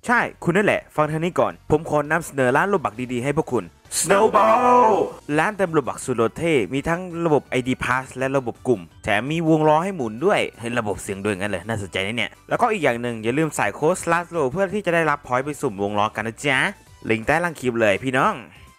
ใช่คุณนั่นแหละฟังทางนี้ก่อนผมขอนำเสนอร้านโลบักดีๆให้พวกคุณ Snowball ร้านเติมโลบักสุดโลเท่มีทั้งระบบ ID Pass และระบบกลุ่มแถมมีวงล้อให้หมุนด้วยเห็นระบบเสียงด้วยงั้นเลยน่าสนใจนะเนี่ยแล้วก็อีกอย่างหนึ่งอย่าลืมใส่โค้ด SLASHLO เพื่อที่จะได้รับพอยต์ไปสุ่มวงล้อกันนะจ๊ะลิงก์ใต้ล่างคลิปเลยพี่น้อง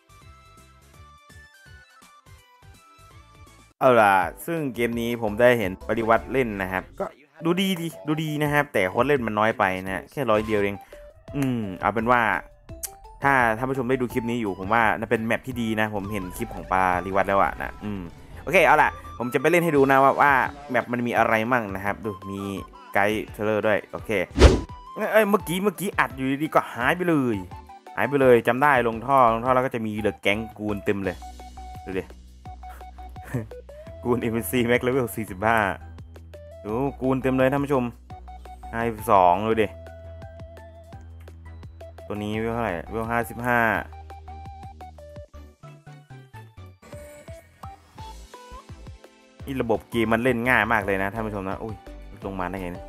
เอาล่ะซึ่งเกมนี้ผมได้เห็นปริวัติเล่นนะครับก็ดูดีนะครับแต่คนเล่นมันน้อยไปนะแค่100 เดียวเองเอาเป็นว่าถ้าท่านผู้ชมได้ดูคลิปนี้อยู่ผมว่าน่าเป็นแมปที่ดีนะผมเห็นคลิปของปริวัติแล้วอะนะโอเคเอาล่ะผมจะไปเล่นให้ดูนะว่าแมปมันมีอะไรมั่งนะครับดูมีไกด์เทเลอร์ด้วยโอเคเมื่อกี้อัดอยู่ดีๆก็หายไปเลยจำได้ลงท่อแล้วก็จะมีเดอะแก๊งกูนเต็มเลยดูดิกูน MNC Max Level 45ดูกูนเต็มเลยท่านผู้ชม52เลยดิตัวนี้เวลเท่าไหร่เวล55นี่ระบบเกมมันเล่นง่ายมากเลยนะท่านผู้ชมนะอุ้ยลงมาได้ไงนะ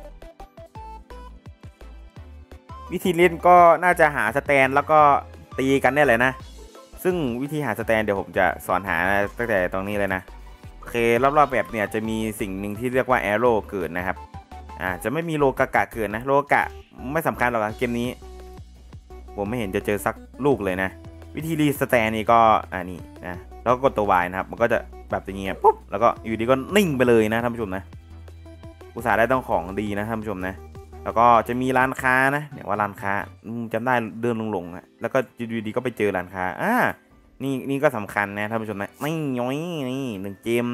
วิธีเล่นก็น่าจะหาสแตนแล้วก็ตีกันเนี่ยแหละนะซึ่งวิธีหาสแตนเดี๋ยวผมจะสอนหาตั้งแต่ตรงนี้เลยนะโอเครอบๆแบบเนี่ยจะมีสิ่งหนึ่งที่เรียกว่าแอโร่เกิดนะครับจะไม่มีโลกะเกิดนะโลกะไม่สำคัญหรอกเกมนี้ผมไม่เห็นจะเจอสักลูกเลยนะวิธีรีสแตนนี่ก็นี่นะแล้วก็กดตัว Y นะครับมันก็จะแบบอย่างเงี้ยปุ๊บแล้วก็อยู่ดีก็นิ่งไปเลยนะท่านผู้ชมนะอุตส่าห์ได้ต้องของดีนะท่านผู้ชมนะแล้วก็จะมีร้านค้านะเนี่ยว่าร้านค้าจำได้เดินลงแล้วก็อยู่ดีก็ไปเจอร้านค้านี่ก็สำคัญนะท่านผู้ชมนะไม่ย้อยนี่1 เกม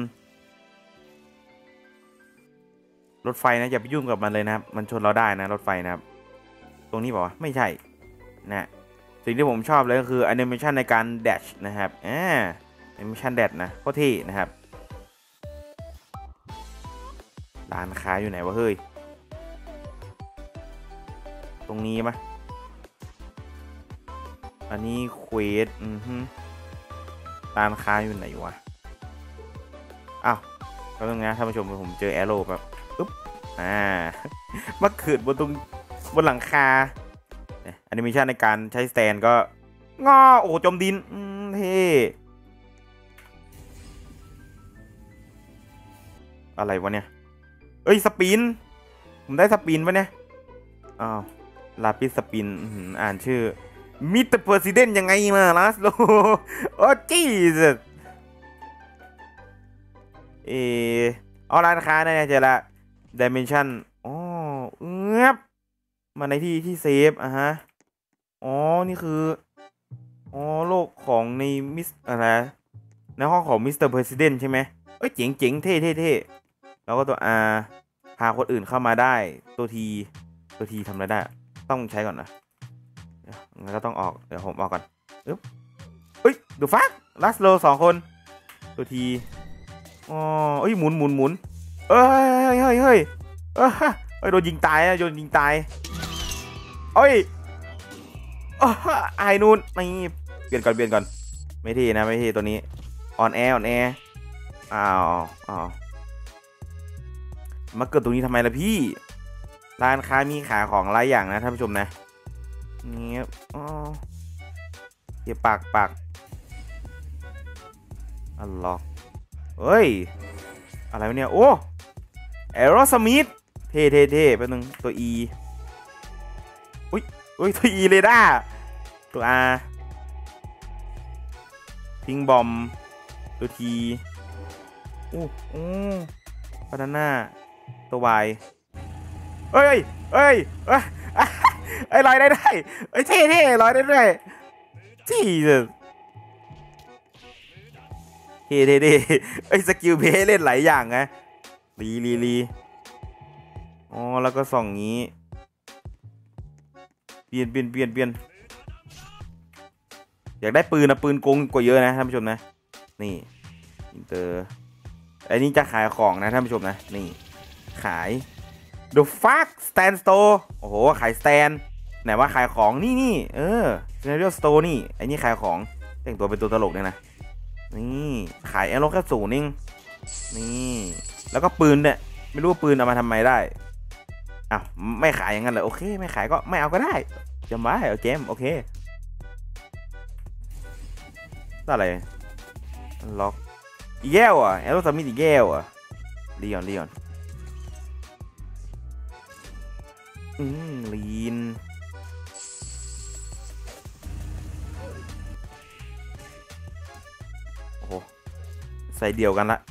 รถไฟนะอย่าไปยุ่งกับมันเลยนะครับมันชนเราได้นะรถไฟนะครับตรงนี้บอกว่าไม่ใช่นะสิ่งที่ผมชอบเลยก็คือแอนิเมชันในการแดชนะครับแอนิเมชันแดชนะโคตรเท่นะครับร้านค้าอยู่ไหนวะเฮ้ยตรงนี้ปะอันนี้เควสร้านค้าอยู่ไหนวะอ้าวแล้วตรงนี้ท่านผู้ชมผมเจอแอโร่แบบปึ๊บมาเกิดบนหลังคาแอนิเมชันในการใช้สแตนก็โอ้จมดินเท่อะไรวะเนี่ยสปินผมได้สปินปะเนี่ยลาปิสสปินอ่านชื่อมิสเตอร์เพอร์ซิเดนต์ยังไงมาลัสโลโอ้จีสร้านค้าเนี่ยเจอละดิเมนชันมาในที่เซฟนี่คือโลกของในมิสอะไรในห้องของมิสเตอร์เพอร์ซิเดนต์ใช่ไหมเจ๋งเท่แล้วก็ตัว R พาคนอื่นเข้ามาได้ตัวทีทำอะไรได้ต้องใช้ก่อนนะงั้นก็ต้องออกเดี๋ยวผมออกก่อนดูฟักลัสโล2 คนตัวทีหมุนเฮ้ยโดนยิงตายไอ้นู่นไม่เปลี่ยนก่อนไม่ทีนะไม่ทีตัวนี้ออนแอร์มาเกิดตรงนี้ทำไมล่ะพี่ร้านค้ามีขายของหลายอย่างนะท่านผู้ชมนะนี่เก็บปากอัลล็อกอะไรวะเนี่ยโอ้แอโรสมิธเท่แป๊บนึงตัว E อุ้ยตัว E เรดาร์ตัว R พิงบอมตัว T บานาน่าตัว Y ลอยได้เท่ลอยได้ด้วยจี้สกิลเพย์เล่นหลายอย่างนะลีแล้วก็ส่องงี้เปลี่ยนอยากได้ปืนโกงกว่าเยอะนะท่านผู้ชมนะนี่อินเตอร์อันนี้จะขายของนะท่านผู้ชมนะนี่ขาย The Fuck Stand Store โอ้โหขายสแตนไหนว่าขายของนี่Scenario Store นี่ไอ้นี่ขายของแต่งตัวเป็นตัวตลกเนี่ยนะนี่ขายแอโร่แค่0นี่นี่แล้วก็ปืนเนี่ยไม่รู้ว่าปืนเอามาทำไมได้ไม่ขายอย่างนั้นเลยโอเคไม่ขายก็ไม่เอาก็ได้จำไว้เอาเจมโอเคได้อะไรล็อกอีแก้วอ่ะแอโรสมิธอีแก้วอ่ะลีออนลีนโอ้โหใส่เดียวกันละ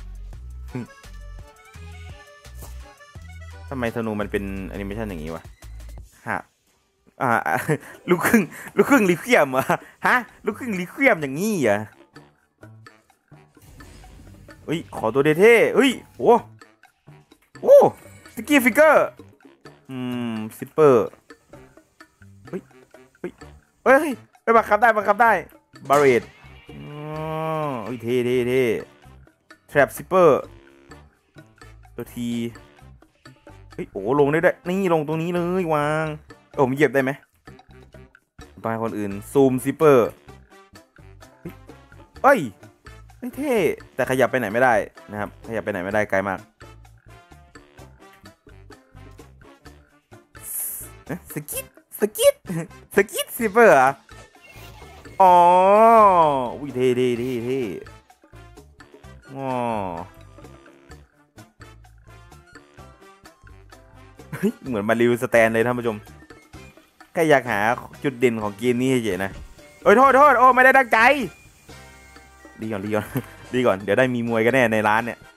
ทำไมธนูมันเป็นแอนิเมชันอย่างนี้วะฮะลูกครึ่งลิเคียมเหรอฮะลูกครึ่งลิเคียมอย่างนี้เหรอเฮ้ยขอตัวเท่ๆเฮ้ยโอ้สกี้ฟิกเกอร์ซิปเปอร์เฮ้ยบังคับได้บาร์เรดเฮ้ยเท่แทรปซิปเปอร์ตัวทีเฮ้ยโอ้ลงได้ด้วยนี่ลงตรงนี้เลยวางผมเหยียบได้ไหมไปคนอื่นซูมซิปเปอร์เฮ้ยเท่แต่ขยับไปไหนไม่ได้นะครับขยับไปไหนไม่ได้ไกลมากสกิดซิปเปอร์อ่ะอ๋ออุ้ยเท่อ๋อเหมือนมารีวิวสแตนเลยท่านผู้ชมแค่อยากหาจุดเด่นของเกมนี้เฉยๆนะโอ้ยโทษโอ้ไม่ได้ตั้งใจดีก่อนเดี๋ยวได้มีมวยกันแน่ในร้านเนี่ย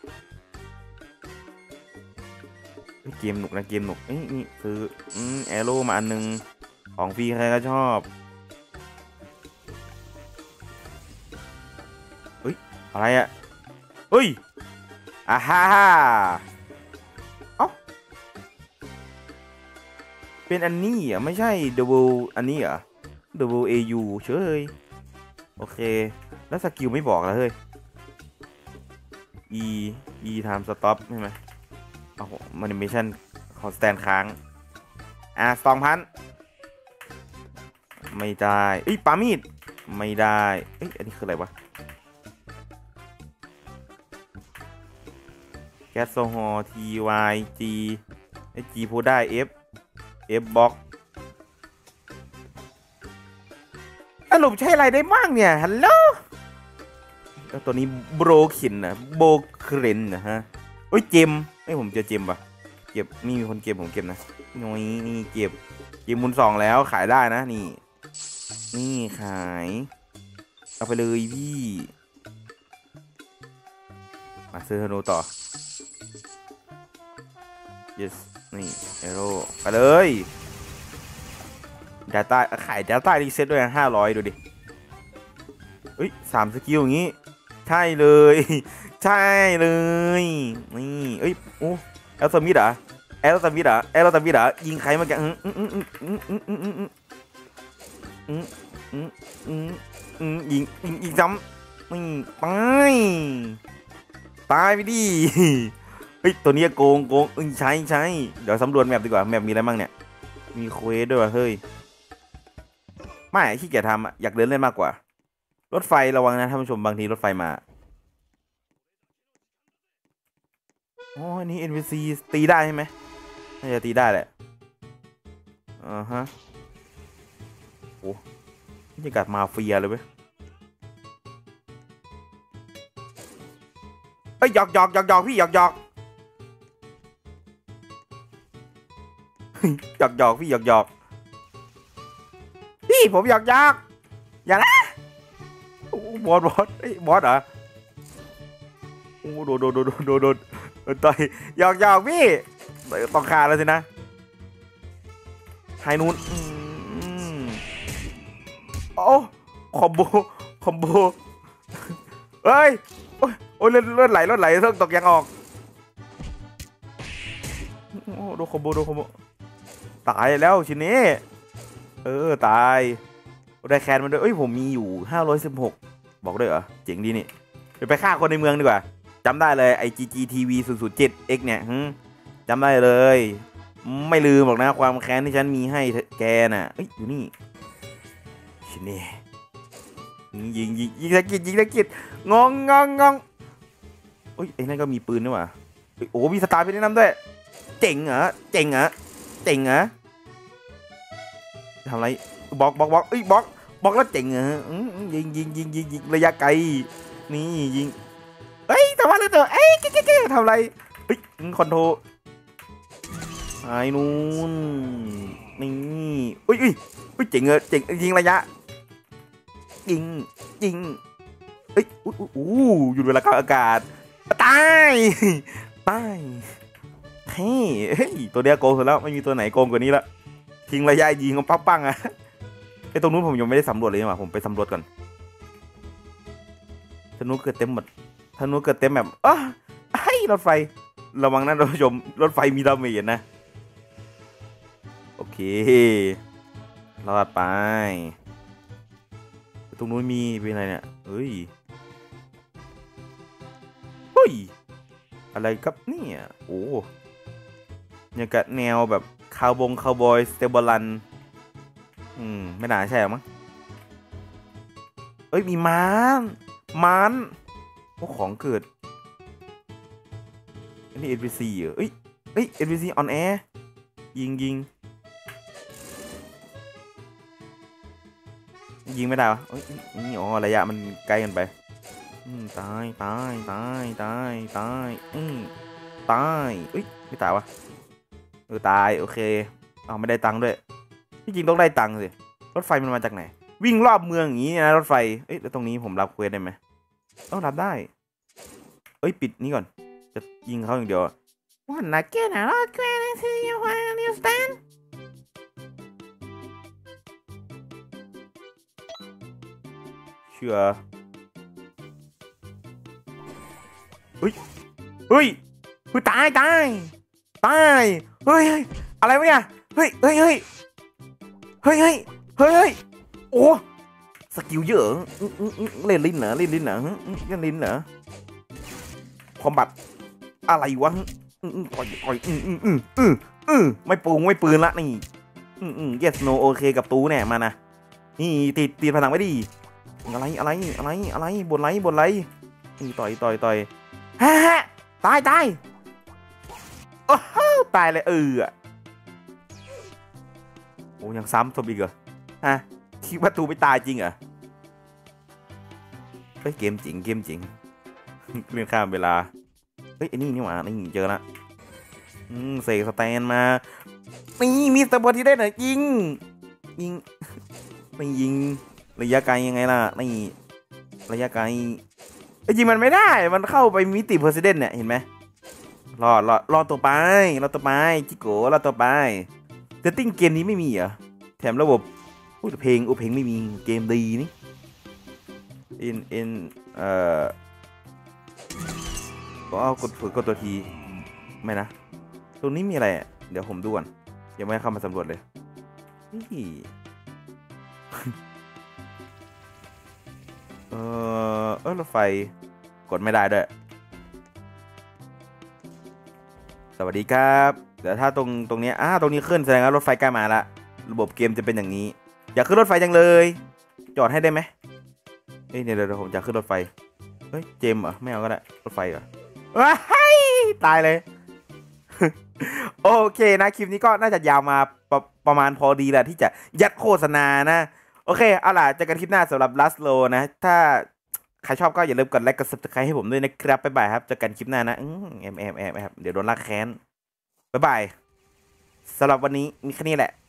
เกมหนุกนะนี่คือแอโร่มาอันนึงของฟรีใครก็ชอบเฮ้ยอะไรอ่ะเฮ้ยอ่าฮ่าเอ้าเป็นอันนี้อ่ะไม่ใช่ double อันนี้อ่ะ double AU เฉยโอเคแล้วสกิลไม่บอกแล้วเฮ้ย E time stop ใช่ไหมโอ้โหมันนิเมชั่นของสแตนค้าง2,000ไม่ได้ปามีดไม่ได้อันนี้คืออะไรวะแก๊สโซฮอล์ TYG G พูดได้ F บล็อกสรุปใช่อะไรได้บ้างเนี่ยฮัลโหลตัวนี้โบรคินนะโบคเรนนะฮะเจมผมเจอเจมป่ะเก็บนี่มีคนเก็บผมเก็บนะนี่เก็บมูล2แล้วขายได้นะนี่ขายเอาไปเลยพี่มาซื้อธนูต่อ yes นี่เอโร่ไปเลยดาต้าขายดาต้ารีเซ็ตด้วย500ดูดิ3 สกิลอย่างงี้ใช่เลยนี่โอ้แอลซามิดอ่ะยิงใครมาแกยิงซ้ำนี่ตายไปดิตัวนี้โกงใช่เดี๋ยวสำรวจแมปดีกว่าแมปมีอะไรบ้างเนี่ยมีเควสด้วยเฮ้ยไม่ขี้เกียจทำอยากเดินเล่นมากกว่ารถไฟระวังนะท่านผู้ชมบางทีรถไฟมาอ๋อนี่ NPC ตีได้ใช่ไหมน่าจะตีได้แหละฮะโอ้บรรยากาศมาเฟียเลยเว้ยหยอกพี่หยอกพี่หยอกพี่ผมหยอกอย่านะบอสเหรอโอ้โดนต่อยหยอกพี่ต้องขาดแล้วสินะไฮนูนโอ้คอมโบเฮ้ยโอ้ยเลือดไหลต้องตกยังออกโอ้โดนคอมโบตายแล้วชิ้นนี้ตายได้แคนมันด้วยผมมีอยู่516บอกด้วยเหรอเจ๋งดีนี่เดี๋ยวไปฆ่าคนในเมืองดีกว่าจำได้เลยไอ GGTV 007X เนี่ยจำได้เลยไม่ลืมหรอกนะความแค้นที่ฉันมีให้แกน่ะอยู่นี่ชิ้นนี้ยิงตะกิดงงไอ้นั่นก็มีปืนด้วยว่ะโอ้มีสตาร์ไปแนะนำด้วยเจ๋งเหรอทำอะไรบล็อกเอ้ยบล็อกแล้วเจ๋งเหรอยิงระยะไกลนี่ยิงเอ้ยทำอะไรเถอะเอ้ยทำอะไรเฮ้ยคอนโทรไอ้นู่นนี่อุ้ยเจ๋งเจ๋งยิงระยะยิงเอ้ยหยุดเวลากลางอากาศตายเฮ้ยตัวเดียวโกงสุดแล้วไม่มีตัวไหนโกงกว่านี้ละทิ้งระยะยิงของปังอะไอตรงนู้นผมยังไม่ได้สำรวจเลยว่ะผมไปสำรวจก่อนธนูเกิดเต็มหมดธนูเกิดเต็มแบบไอ้รถไฟระวังนะท่านผู้ชมรถไฟมีดาเมจนะโอเครอดไปตรงนู้นมีเป็นอะไรเนี่ยเฮ้ยอะไรครับเนี่ยโอ้ยังกับแนวแบบคาวบอยสเตเบิลันไม่น่าใช่หรอมั้งเอ้ยมีมันโอ้ของเกิดอันนี้ NPC เหรอเอ้ย NPC on air ยิงไม่ได้วะเอ้ยนี่อ๋อระยะมันไกลกันไปตายตายเอ้ยไม่ตายวะตายโอเคเอาไม่ได้ตังค์ด้วยที่จริงต้องได้ตังค์สิรถไฟมันมาจากไหนวิ่งรอบเมืองอย่างนี้นะรถไฟเอ้ยแล้วตรงนี้ผมรับเควสได้ไหมต้องรับได้เอ้ยปิดนี่ก่อนจะยิงเขาอย่างเดียววันนักเก็ตนะรถเควสที่ยูฮานิวสแตนเชื่อเฮ้ยตายเฮ้ยอะไรวะเนี่ยเฮ้ยโอ้สกิลเยอะเล่นลิ้นเหรอคอมบัตอะไรวะต่อยไม่ปืนละนี่yes no โอเคกับตูแน่มานะนี่ตีผนังไม่ดีอะไรบนไรนี่ต่อยฮ่าตายโอ้โหตายเลยโอ้ยังซ้ำทบอีกเหรอฮะคิดว่าตูไม่ตายจริงเหรอเฮ้ยเกมจริงเรื่องข้ามเวลาเฮ้ยไอ้นี่หว่านี่เจอละเสกสแตนมานี่มีสเตอร์ที่ได้หน่อยยิงไม่ยิงระยะไกลยังไงล่ะนี่ระยะไกลจริงมันไม่ได้มันเข้าไปมิติเพอร์ซิเดนเนี่ยเห็นไหมรอตัวไปจิโก้รอตัวไปเซตติ้งเกมนี้ไม่มีเหรอแถมระบบเพลงไม่มีเกมดีนี่ก็กดตัวทีไม่นะตรงนี้มีอะไรเดี๋ยวผมดูก่อนยังไม่เข้ามาสำรวจเลยนี่รถไฟกดไม่ได้ด้วยสวัสดีครับเดี๋ยวถ้าตรงนี้ตรงนี้ขึ้นแสดงว่ารถไฟใกล้มาละระบบเกมจะเป็นอย่างนี้อยากขึ้นรถไฟจังเลยจอดให้ได้ไหมเดี๋ยวผมจะขึ้นรถไฟเฮ้ยเจมเหรอไม่เอาก็ได้รถไฟเหรอว้ายตายเลย โอเคนะคลิปนี้ก็น่าจะยาวมาประมาณพอดีแหละที่จะยัดโฆษณานะโอเคเอาล่ะเจอกันคลิปหน้าสำหรับ Last Row นะถ้าใครชอบก็อย่าลืมกดไลค์กด Subscribe ให้ผมด้วยนะครับบ๊ายบายครับเจอกันคลิปหน้านะแอบเดี๋ยวโดนลากแค้นบ๊ายบายสำหรับวันนี้มีแค่นี้แหละ